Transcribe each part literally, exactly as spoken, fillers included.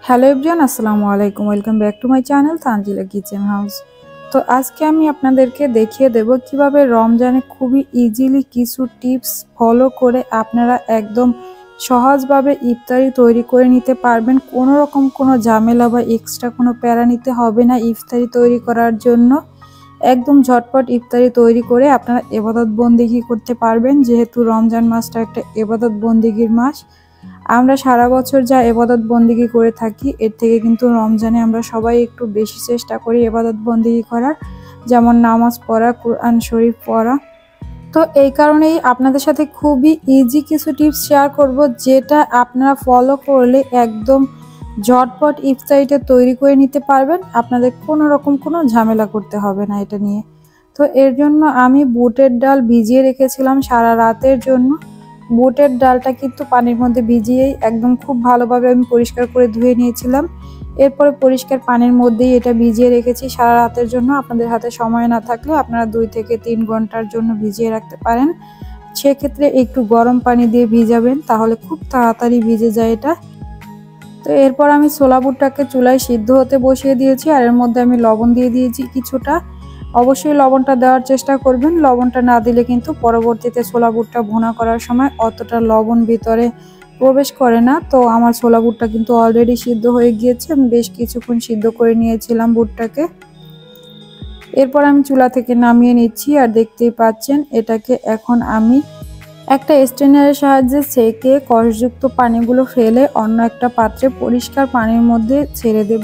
Hello everyone, আসসালামু আলাইকুম। Welcome back to my channel Tanzila kitchen house. তো আজকে আমি আপনাদেরকে দেখিয়ে দেব কিভাবে রমজানে খুবই ইজিলি কিছু টিপস ফলো করে আপনারা একদম সহজভাবে ইফতারি তৈরি করে নিতে পারবেন। কোনো রকম কোনো ঝামেলা বা এক্সট্রা কোনো প্যারা নিতে হবে না ইফতারি তৈরি করার জন্য। একদম ঝটপট ইফতারি তৈরি করে আপনারা ইবাদত বন্দেগি করতে পারবেন, যেহেতু রমজান মাসটা একটা ইবাদত বন্দেগির মাস। আমরা সারা বছর যা ইবাদত বন্দেগি করে থাকি, এর থেকে কিন্তু রমজানে আমরা সবাই একটু বেশি চেষ্টা করি ইবাদত বন্দেগি করার, যেমন নামাজ পড়া, কোরআন শরীফ পড়া। তো এই কারণেই আপনাদের সাথে খুবই ইজি কিছু টিপস শেয়ার করব, যেটা আপনারা ফলো করলে একদম ঝটপট ইফতারিটা তৈরি করে নিতে পারবেন। আপনাদের কোনো রকম কোনো ঝামেলা করতে হবে না এটা নিয়ে। তো এর জন্য আমি বুটের ডাল ভিজিয়ে রেখেছিলাম সারা রাতের জন্য। বুটের ডালটা কিন্তু পানির মধ্যে ভিজিয়েই একদম খুব ভালোভাবে আমি পরিষ্কার করে ধুয়ে নিয়েছিলাম। এরপরে পরিষ্কার পানির মধ্যেই এটা ভিজিয়ে রেখেছি সারা রাতের জন্য। আপনাদের হাতে সময় না থাকলে আপনারা দুই থেকে তিন ঘন্টার জন্য ভিজিয়ে রাখতে পারেন। সেক্ষেত্রে একটু গরম পানি দিয়ে ভিজাবেন, তাহলে খুব তাড়াতাড়ি ভিজে যায় এটা। তো এরপর আমি ছোলা বুটটাকে চুলায় সিদ্ধ হতে বসিয়ে দিয়েছি, আর এর মধ্যে আমি লবণ দিয়ে দিয়েছি কিছুটা। অবশ্যই লবণটা দেওয়ার চেষ্টা করবেন, লবণটা না দিলে কিন্তু পরবর্তীতে ছোলা বুটটা ভুনা করার সময় অতটা লবণ ভিতরে প্রবেশ করে না। তো আমার ছোলা বুটটা কিন্তু অলরেডি সিদ্ধ হয়ে গিয়েছে, আমি বেশ কিছুক্ষণ সিদ্ধ করে নিয়েছিলাম বুটটাকে। এরপর আমি চুলা থেকে নামিয়ে নিচ্ছি, আর দেখতেই পাচ্ছেন এটাকে এখন আমি একটা স্ট্রেনারের সাহায্যে ছেঁকে কষযুক্ত পানিগুলো ফেলে অন্য একটা পাত্রে পরিষ্কার পানির মধ্যে ছেড়ে দেব।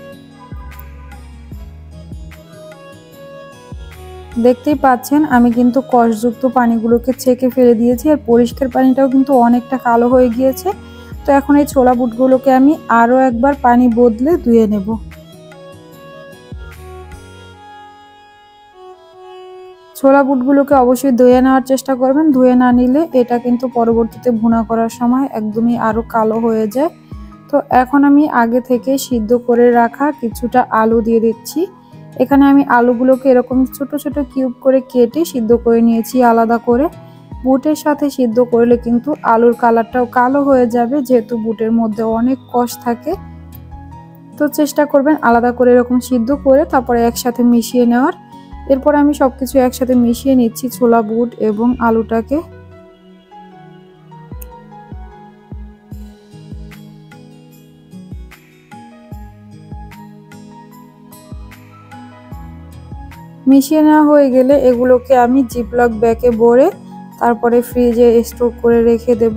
দেখতেই পাচ্ছেন আমি কিন্তু কষযুক্ত পানিগুলোকে ছেঁকে ফেলে দিয়েছি, আর পরিষ্কার পানিটাও কিন্তু অনেকটা কালো হয়ে গিয়েছে। তো এখন এই ছোলা বুটগুলোকে আমি আরও একবার পানি বদলে ধুয়ে নেব। ছোলা বুটগুলোকে অবশ্যই ধুয়ে নেওয়ার চেষ্টা করবেন, ধুয়ে না নিলে এটা কিন্তু পরবর্তীতে ভুনা করার সময় একদমই আরও কালো হয়ে যায়। তো এখন আমি আগে থেকে সিদ্ধ করে রাখা কিছুটা আলু দিয়ে দিচ্ছি। এখানে আমি আলুগুলোকে এরকম ছোট ছোট কিউব করে কেটে সিদ্ধ করে নিয়েছি আলাদা করে। বুটের সাথে সিদ্ধ করলে কিন্তু আলুর কালারটাও কালো হয়ে যাবে, যেহেতু বুটের মধ্যে অনেক কষ থাকে। তো চেষ্টা করবেন আলাদা করে এরকম সিদ্ধ করে তারপরে একসাথে মিশিয়ে নেওয়ার। এরপর আমি সবকিছু একসাথে মিশিয়ে নিচ্ছি, ছোলা বুট এবং আলুটাকে। মিশিয়ে নেওয়া হয়ে গেলে এগুলোকে আমি জিপলক ব্যাগে ভরে তারপরে ফ্রিজে স্টোর করে রেখে দেব।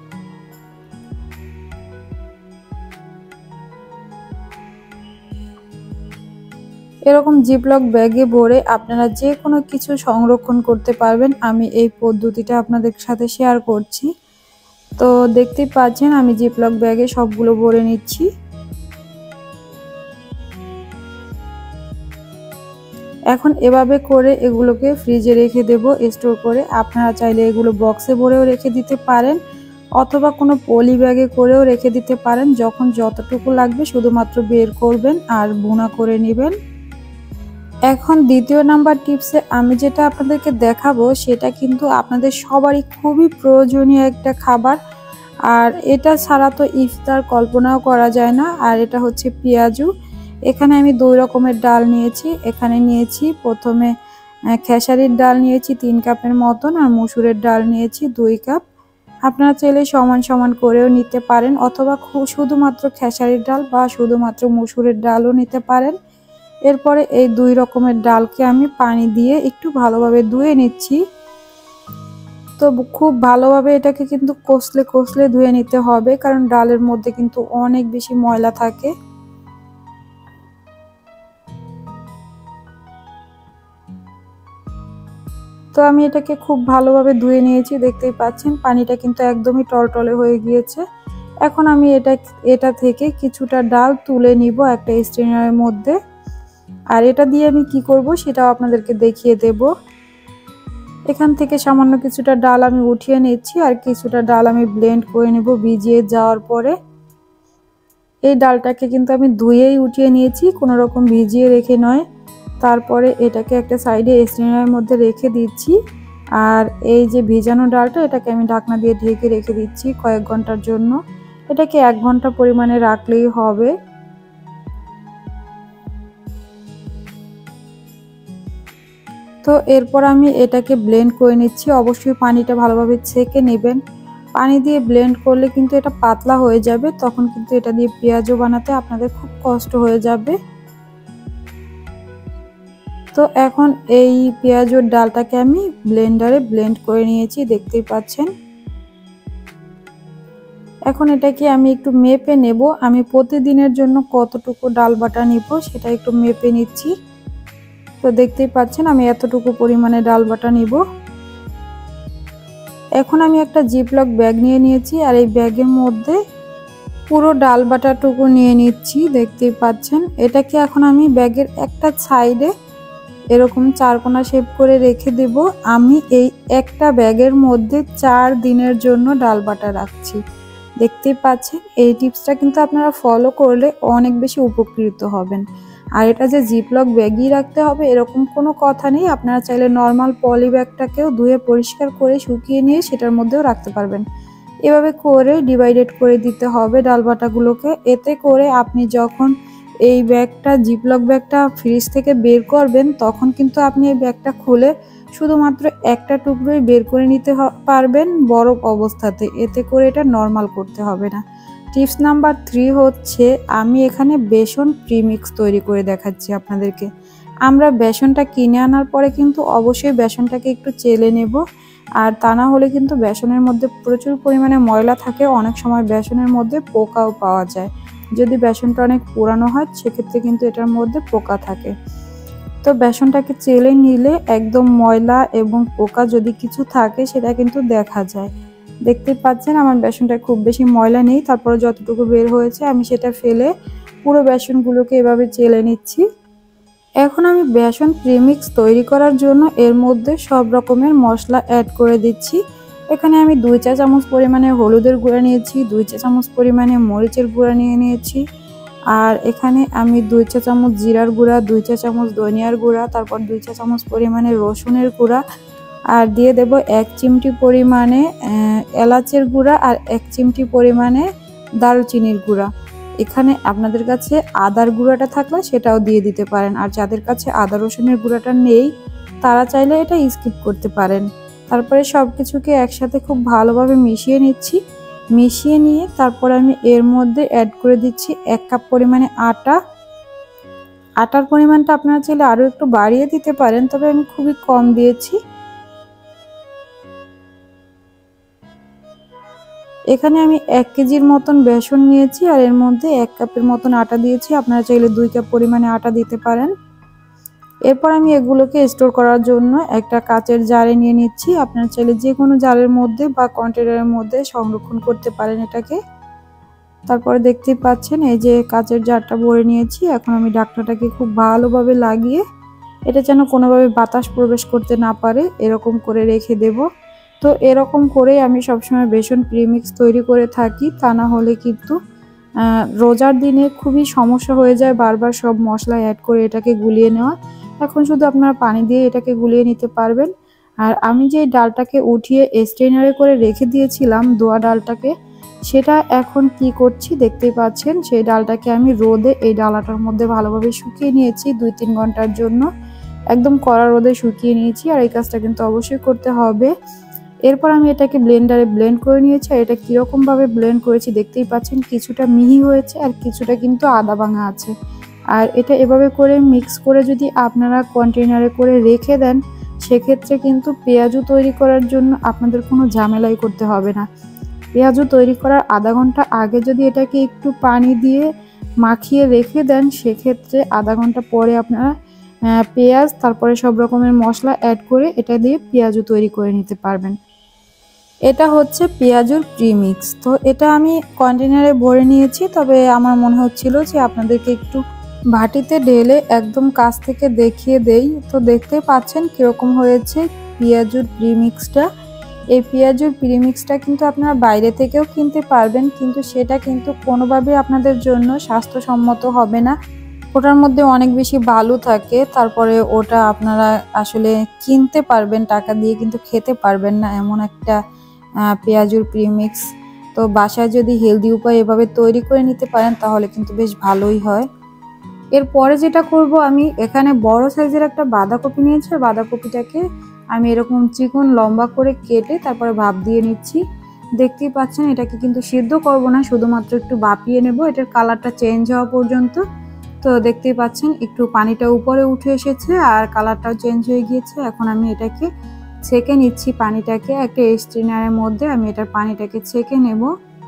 এরকম জিপলক ব্যাগে ভরে আপনারা যে কোনো কিছু সংরক্ষণ করতে পারবেন। আমি এই পদ্ধতিটা আপনাদের সাথে শেয়ার করছি। তো দেখতেই পাচ্ছেন আমি জিপলক ব্যাগে সবগুলো ভরে নিচ্ছি। এখন এভাবে করে এগুলোকে ফ্রিজে রেখে দেব স্টোর করে। আপনারা চাইলে এগুলো বক্সে ভরেও রেখে দিতে পারেন, অথবা কোনো পলি ব্যাগে করেও রেখে দিতে পারেন। যখন যতটুকু লাগবে শুধুমাত্র বের করবেন আর ভুনা করে নেবেন। এখন দ্বিতীয় নাম্বার টিপসে আমি যেটা আপনাদেরকে দেখাবো সেটা কিন্তু আপনাদের সবারই খুবই প্রয়োজনীয় একটা খাবার, আর এটা ছাড়া তো ইফতার কল্পনাও করা যায় না। আর এটা হচ্ছে পেঁয়াজু। এখানে আমি দুই রকমের ডাল নিয়েছি। এখানে নিয়েছি প্রথমে খেসারির ডাল নিয়েছি তিন কাপের মতন, আর মসুরের ডাল নিয়েছি দুই কাপ। আপনারা চাইলে সমান সমান করেও নিতে পারেন, অথবা শুধুমাত্র খেসারির ডাল বা শুধুমাত্র মসুরের ডালও নিতে পারেন। এরপরে এই দুই রকমের ডালকে আমি পানি দিয়ে একটু ভালোভাবে ধুয়ে নিচ্ছি। তো খুব ভালোভাবে এটাকে কিন্তু কষলে কষলে ধুয়ে নিতে হবে, কারণ ডালের মধ্যে কিন্তু অনেক বেশি ময়লা থাকে। তো আমি এটাকে খুব ভালোভাবে ধুয়ে নিয়েছি, দেখতেই পাচ্ছেন পানিটা কিন্তু একদমই টলটলে হয়ে গিয়েছে। এখন আমি এটা এটা থেকে কিছুটা ডাল তুলে নিব একটা স্ট্রেনারের মধ্যে, আর এটা দিয়ে আমি কি করব সেটাও আপনাদেরকে দেখিয়ে দেব। এখান থেকে সামান্য কিছুটা ডাল আমি উঠিয়ে নিচ্ছি, আর কিছুটা ডাল আমি ব্লেন্ড করে নেব ভিজিয়ে যাওয়ার পরে। এই ডালটাকে কিন্তু আমি ধুয়েই উঠিয়ে নিয়েছি, কোনো রকম ভিজিয়ে রেখে নয়। তারপরে এটাকে একটা সাইডে স্ট্রেনারের মধ্যে রেখে দিচ্ছি, আর এই যে ভিজানো ডালটা এটাকে আমি ঢাকনা দিয়ে ঢেকে রেখে দিচ্ছি কয়েক ঘন্টার জন্য। এটাকে এক ঘন্টা পরিমাণে রাখলেই হবে। তো এরপর আমি এটাকে ব্লেন্ড করে নিচ্ছি। অবশ্যই পানিটা ভালোভাবে ছেঁকে নেবেন। পানি দিয়ে ব্লেন্ড করলে কিন্তু এটা পাতলা হয়ে যাবে, তখন কিন্তু এটা দিয়ে পেঁয়াজও বানাতে আপনাদের খুব কষ্ট হয়ে যাবে। তো এখন এই পেঁয়াজের ডালটাকে আমি ব্লেন্ডারে ব্লেন্ড করে নিয়েছি, দেখতেই পাচ্ছেন। এখন এটাকে আমি একটু মেপে নেব। আমি প্রতিদিনের জন্য কতটুকু ডাল বাটা নিব সেটা একটু মেপে নিচ্ছি। তো দেখতেই পাচ্ছেন আমি এতটুকু পরিমাণে ডাল বাটা নিব। এখন আমি একটা জিপলক ব্যাগ নিয়ে নিয়েছি আর এই ব্যাগের মধ্যে পুরো ডাল বাটাটুকু নিয়ে নিচ্ছি, দেখতেই পাচ্ছেন। এটাকে এখন আমি ব্যাগের একটা সাইডে এরকম চারকোনা শেপ করে রেখে দেব। আমি এই একটা ব্যাগের মধ্যে চার দিনের জন্য ডাল বাটা রাখছি, দেখতেই পাচ্ছেন। এই টিপসটা কিন্তু আপনারা ফলো করলে অনেক বেশি উপকৃত হবেন। আর এটা যে জিপলক ব্যাগই রাখতে হবে এরকম কোনো কথা নেই, আপনারা চাইলে নর্মাল পলি ব্যাগটাকেও ধুয়ে পরিষ্কার করে শুকিয়ে নিয়ে সেটার মধ্যেও রাখতে পারবেন। এভাবে করে ডিভাইডেড করে দিতে হবে ডাল বাটাগুলোকে। এতে করে আপনি যখন এই ব্যাগটা জিপলক ব্যাগটা ফ্রিজ থেকে বের করবেন তখন কিন্তু আপনি এই ব্যাগটা খুলে শুধুমাত্র একটা টুকরোই বের করে নিতে পারবেন বরফ অবস্থাতে, এতে করে এটা নর্মাল করতে হবে না। টিপস নাম্বার থ্রি হচ্ছে আমি এখানে বেসন প্রিমিক্স তৈরি করে দেখাচ্ছি আপনাদেরকে। আমরা বেসনটা কিনে আনার পরে কিন্তু অবশ্যই বেসনটাকে একটু চেলে নেব, আর তা না হলে কিন্তু বেসনের মধ্যে প্রচুর পরিমাণে ময়লা থাকে, অনেক সময় বেসনের মধ্যে পোকাও পাওয়া যায়। যদি বেসনটা অনেক পুরানো হয় সেক্ষেত্রে কিন্তু এটার মধ্যে পোকা থাকে। তো বেসনটাকে চেলে নিলে একদম ময়লা এবং পোকা যদি কিছু থাকে সেটা কিন্তু দেখা যায়। দেখতে পাচ্ছেন আমার বেসনটা খুব বেশি ময়লা নেই, তারপরে যতটুকু বের হয়েছে আমি সেটা ফেলে পুরো বেসনগুলোকে এভাবে চেলে নিচ্ছি। এখন আমি বেসন প্রিমিক্স তৈরি করার জন্য এর মধ্যে সব রকমের মশলা অ্যাড করে দিচ্ছি। এখানে আমি দুই চা চামচ পরিমাণে হলুদের গুঁড়া নিয়েছি, দুই চা চামচ পরিমাণে মরিচের গুঁড়া নিয়ে নিয়েছি, আর এখানে আমি দুই চা চামচ জিরার গুঁড়া, দুই চা চামচ ধনিয়ার গুঁড়া, তারপর দুই চা চামচ পরিমাণে রসুনের গুঁড়া, আর দিয়ে দেব এক চিমটি পরিমাণে এলাচের গুঁড়া আর এক চিমটি পরিমাণে দারুচিনির গুঁড়া। এখানে আপনাদের কাছে আদার গুঁড়াটা থাকলে সেটাও দিয়ে দিতে পারেন, আর যাদের কাছে আদা রসুনের গুঁড়াটা নেই তারা চাইলে এটা স্কিপ করতে পারেন। তারপরে সব কিছুকে একসাথে খুব ভালোভাবে মিশিয়ে নিচ্ছি। মিশিয়ে নিয়ে তারপরে আমি এর মধ্যে অ্যাড করে দিচ্ছি এক কাপ পরিমাণে আটা। আটার পরিমাণটা আপনারা চাইলে আরও একটু বাড়িয়ে দিতে পারেন, তবে আমি খুবই কম দিয়েছি। এখানে আমি এক কেজির মতন বেসন নিয়েছি আর এর মধ্যে এক কাপের মতন আটা দিয়েছি, আপনারা চাইলে দুই কাপ পরিমাণে আটা দিতে পারেন। এরপর আমি এগুলোকে স্টোর করার জন্য একটা কাচের জারে নিয়ে নিচ্ছি। আপনারা চাইলে যে কোনো জারের মধ্যে বা কন্টেনারের মধ্যে সংরক্ষণ করতে পারেন এটাকে। তারপরে দেখতেই পাচ্ছেন এই যে কাচের জারটা ভরে নিয়েছি। এখন আমি ঢাকনাটাকে খুব ভালোভাবে লাগিয়ে এটা যেন কোনোভাবে বাতাস প্রবেশ করতে না পারে এরকম করে রেখে দেব। তো এরকম করেই আমি সবসময় বেসন প্রিমিক্স তৈরি করে থাকি, তা না হলে কিন্তু রোজার দিনে খুবই সমস্যা হয়ে যায় বারবার সব মশলা অ্যাড করে এটাকে গুলিয়ে নেওয়া। এখন শুধু আপনারা পানি দিয়ে এটাকে গুলিয়ে নিতে পারবেন। আর আমি যে ডালটাকে উঠিয়ে স্ট্রেনারে করে রেখে দিয়েছিলাম দোয়া ডালটাকে, সেটা এখন কি করছি দেখতেই পাচ্ছেন। সেই ডালটাকে আমি রোদে এই ডালাটার মধ্যে ভালোভাবে শুকিয়ে নিয়েছি দুই তিন ঘন্টার জন্য, একদম কড়া রোদে শুকিয়ে নিয়েছি। আর এই কাজটা কিন্তু অবশ্যই করতে হবে। এরপর আমি এটাকে ব্লেন্ডারে ব্লেন্ড করে নিয়েছি, আর এটা কীরকমভাবে ব্লেন্ড করেছি দেখতেই পাচ্ছেন। কিছুটা মিহি হয়েছে আর কিছুটা কিন্তু আদা ভাঙা আছে। আর এটা এভাবে করে মিক্স করে যদি আপনারা কন্টেনারে করে রেখে দেন সেক্ষেত্রে কিন্তু পেঁয়াজু তৈরি করার জন্য আপনাদের কোনো ঝামেলাই করতে হবে না। পেঁয়াজু তৈরি করার আধা ঘন্টা আগে যদি এটাকে একটু পানি দিয়ে মাখিয়ে রেখে দেন সেক্ষেত্রে আধা ঘন্টা পরে আপনারা পেঁয়াজ তারপরে সব রকমের মশলা অ্যাড করে এটা দিয়ে পেঁয়াজু তৈরি করে নিতে পারবেন। এটা হচ্ছে পেঁয়াজুর প্রিমিক্স। তো এটা আমি কন্টেনারে ভরে নিয়েছি, তবে আমার মনে হচ্ছিল যে আপনাদেরকে একটু ভাটিতে ঢেলে একদম কাছ থেকে দেখিয়ে দেই। তো দেখতে পাচ্ছেন কীরকম হয়েছে পেঁয়াজুর প্রিমিক্সটা। এই পেঁয়াজুর প্রিমিক্সটা কিন্তু আপনারা বাইরে থেকেও কিনতে পারবেন, কিন্তু সেটা কিন্তু কোনোভাবে আপনাদের জন্য স্বাস্থ্যসম্মত হবে না। ওটার মধ্যে অনেক বেশি বালু থাকে, তারপরে ওটা আপনারা আসলে কিনতে পারবেন টাকা দিয়ে কিন্তু খেতে পারবেন না এমন একটা পেঁয়াজুর প্রিমিক্স। তো বাসায় যদি হেলদি উপায়ে এভাবে তৈরি করে নিতে পারেন তাহলে কিন্তু বেশ ভালোই হয়। এরপরে যেটা করব, আমি এখানে বড় সাইজের একটা বাঁধাকপি নিয়েছি। আর বাঁধাকপিটাকে আমি এরকম চিকন লম্বা করে কেটে তারপরে ভাপ দিয়ে নিচ্ছি। দেখতেই পাচ্ছেন এটাকে কিন্তু সিদ্ধ করব না, শুধুমাত্র একটু ভাপিয়ে নেব এটার কালারটা চেঞ্জ হওয়া পর্যন্ত। তো দেখতেই পাচ্ছেন একটু পানিটা উপরে উঠে এসেছে আর কালারটাও চেঞ্জ হয়ে গিয়েছে। এখন আমি এটাকে ছেঁকে নিচ্ছি পানিটাকে, একটা স্ট্রেনারের মধ্যে আমি এটার পানিটাকে ছেঁকে নেব।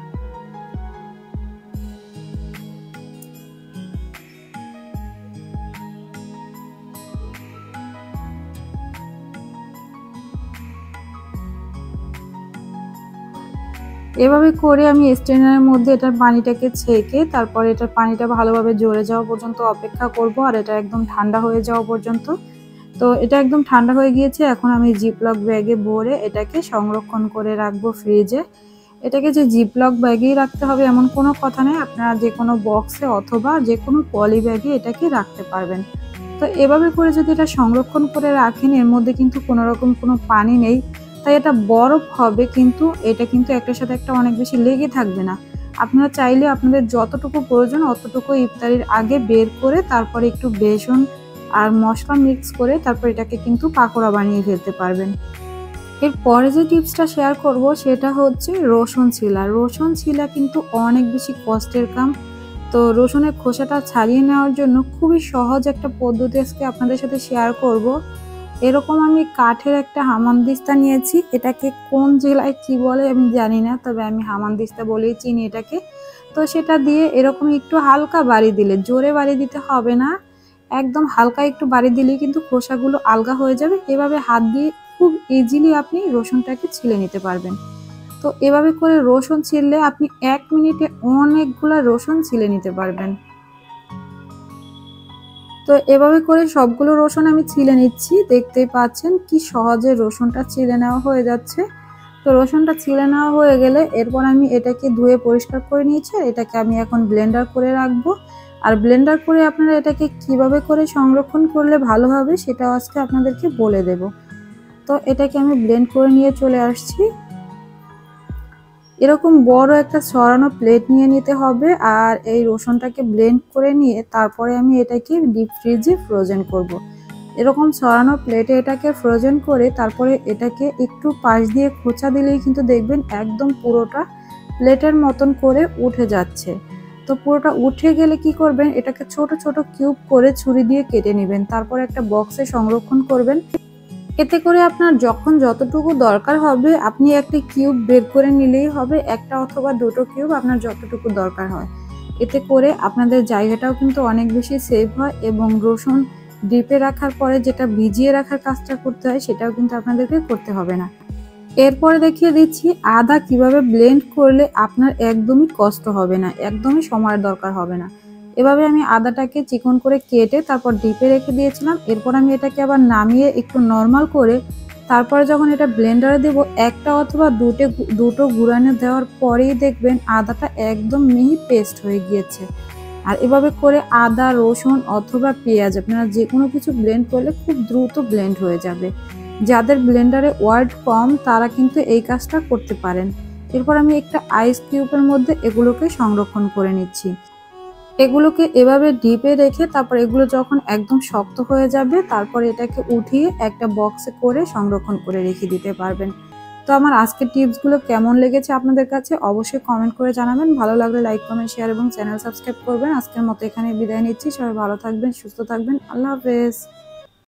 এভাবে করে আমি স্ট্রেনারের মধ্যে এটার পানিটাকে ছেঁকে তারপরে এটার পানিটা ভালোভাবে ঝরে যাওয়া পর্যন্ত অপেক্ষা করব, আর এটা একদম ঠান্ডা হয়ে যাওয়া পর্যন্ত। তো এটা একদম ঠান্ডা হয়ে গিয়েছে। এখন আমি জিপলক ব্যাগে ভরে এটাকে সংরক্ষণ করে রাখবো ফ্রিজে। এটাকে যে জিপলক ব্যাগেই রাখতে হবে এমন কোনো কথা নেই, আপনারা যে কোনো বক্সে অথবা যে কোনো পলি ব্যাগে এটাকে রাখতে পারবেন। তো এভাবে করে যদি এটা সংরক্ষণ করে রাখেন, এর মধ্যে কিন্তু কোনো রকম কোনো পানি নেই, তাই এটা বরফ হবে, কিন্তু এটা কিন্তু একটার সাথে একটা অনেক বেশি লেগে থাকবে না। আপনারা চাইলে আপনাদের যতটুকু প্রয়োজন অতটুকু ইফতারির আগে বের করে তারপরে একটু বেসন আর মশলা মিক্স করে তারপর এটাকে কিন্তু পাকোড়া বানিয়ে ফেলতে পারবেন। এরপরে যে টিপসটা শেয়ার করব সেটা হচ্ছে রসুন ছিলা। রসুন ছিলা কিন্তু অনেক বেশি কষ্টের কাম। তো রসুনের খোসাটা ছাড়িয়ে নেওয়ার জন্য খুবই সহজ একটা পদ্ধতি আজকে আপনাদের সাথে শেয়ার করব। এরকম আমি কাঠের একটা হামানদিস্তা নিয়েছি, এটাকে কোন জেলায় কি বলে আমি জানি না, তবে আমি হামানদিস্তা বলেই চিনি এটাকে। তো সেটা দিয়ে এরকম একটু হালকা বাড়ি দিলে, জোরে বাড়ি দিতে হবে না, একদম হালকা একটু বাড়ি দিলেই কিন্তু খোসাগুলো আলগা হয়ে যাবে। এভাবে হাত দিয়ে খুব ইজিলি আপনি রসুনটাকে ছিলে নিতে পারবেন। তো এভাবে করে রসুন ছিললে আপনি এক মিনিটে অনেকগুলো রসুন ছিলে নিতে পারবেন। তো এভাবে করে সবগুলো রসুন আমি ছিলে নিচ্ছি। দেখতেই পাচ্ছেন কি সহজে রসুনটা ছিলে নেওয়া হয়ে যাচ্ছে। তো রসুনটা ছিলে নেওয়া হয়ে গেলে এরপর আমি এটাকে ধুয়ে পরিষ্কার করে নিয়েছি। এটাকে আমি এখন ব্লেন্ডার করে রাখবো। আর ব্লেন্ডার করে আপনারা এটাকে কিভাবে করে সংরক্ষণ করলে ভালো হবে সেটাও আজকে আপনাদেরকে বলে দেব। তো এটাকে আমি ব্লেন্ড করে নিয়ে চলে আসছি। এরকম বড় একটা ছড়ানো প্লেট নিয়ে নিতে হবে, আর এই রসুনটাকে ব্লেন্ড করে নিয়ে তারপরে আমি এটাকে ডিপ ফ্রিজে ফ্রোজেন করব। এরকম ছড়ানো প্লেটে এটাকে ফ্রোজেন করে তারপরে এটাকে একটু পাশ দিয়ে খোঁচা দিলেই কিন্তু দেখবেন একদম পুরোটা প্লেটের মতন করে উঠে যাচ্ছে। তো পুরোটা উঠে গেলে কি করবেন, এটাকে ছোট ছোট কিউব করে ছুরি দিয়ে কেটে নেবেন, তারপর একটা বক্সে সংরক্ষণ করবেন। এতে করে আপনার যখন যতটুকু দরকার হবে আপনি একটা কিউব বের করে নিলেই হবে, একটা অথবা দুটো কিউব আপনার যতটুকু দরকার হয়। এতে করে আপনাদের জায়গাটাও কিন্তু অনেক বেশি সেভ হয়, এবং রসুন ডিপে রাখার পরে যেটা ভিজিয়ে রাখার কাজটা করতে হয় সেটাও কিন্তু আপনাদেরকে করতে হবে না। এরপরে দেখিয়ে দিচ্ছি আদা কিভাবে ব্লেন্ড করলে আপনার একদমই কষ্ট হবে না, একদমই সময়ের দরকার হবে না। এভাবে আমি আদাটাকে চিকন করে কেটে তারপর ডিপে রেখে দিয়েছিলাম। এরপর আমি এটাকে আবার নামিয়ে একটু নর্মাল করে তারপরে যখন এটা ব্লেন্ডারে দেব, একটা অথবা দুটো দুটো গুঁড়ানো দেওয়ার পরেই দেখবেন আদাটা একদম মিহি পেস্ট হয়ে গিয়েছে। আর এভাবে করে আদা, রসুন অথবা পেঁয়াজ আপনারা যে কোনো কিছু ব্লেন্ড করলে খুব দ্রুত ব্লেন্ড হয়ে যাবে। যাদের ব্লেন্ডারে ওয়ার্ড কম তারা কিন্তু এই কাজটা করতে পারেন। এরপর আমি একটা আইস কিউবের মধ্যে এগুলোকে সংরক্ষণ করে নিচ্ছি। এগুলোকে এভাবে ডিপে রেখে তারপর এগুলো যখন একদম শক্ত হয়ে যাবে তারপর এটাকে উঠিয়ে একটা বক্সে করে সংরক্ষণ করে রেখে দিতে পারবেন। তো আমার আজকের টিপসগুলো কেমন লেগেছে আপনাদের কাছে অবশ্যই কমেন্ট করে জানাবেন। ভালো লাগলে লাইক, কমেন্ট, শেয়ার এবং চ্যানেল সাবস্ক্রাইব করবেন। আজকের মতো এখানে বিদায় নিচ্ছি। সবাই ভালো থাকবেন, সুস্থ থাকবেন। আল্লাহ হাফেজ।